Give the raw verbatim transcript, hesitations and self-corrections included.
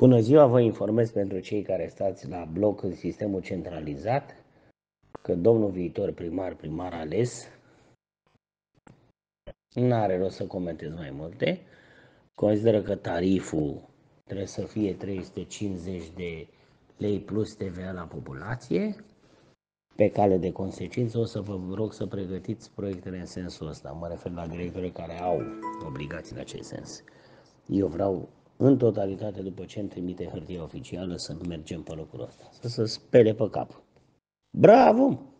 Bună ziua, vă informez pentru cei care stați la bloc în sistemul centralizat că domnul viitor primar, primar ales, nu are rost să comentez mai multe, consideră că tariful trebuie să fie trei sute cincizeci de lei plus T V A la populație. Pe cale de consecință o să vă rog să pregătiți proiectele în sensul ăsta. Mă refer la directorii care au obligații în acest sens. Eu vreau în totalitate, după ce îmi trimite hârtia oficială, să nu mergem pe locul ăsta, să se spele pe cap. Bravo!